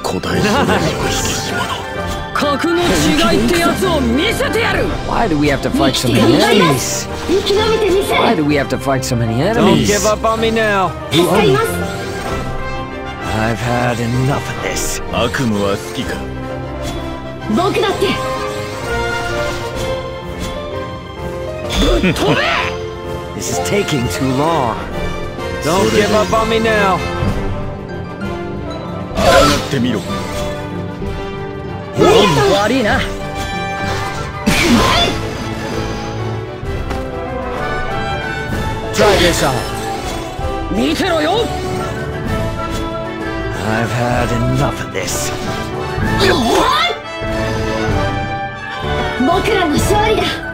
格の違いってやつを見せてやる。 Why do we have to fight so many enemies? Why do we have to fight so many enemies? Don't give up on me now. I've had enough of this. 悪夢は好きか。 僕だって。 ぶっ飛べ。 This is taking too long. Don't give up on me now. 抗ってみろ。 悪いな。 Try this out. 見てろよ。 I've had enough of this. 僕らの勝利だ。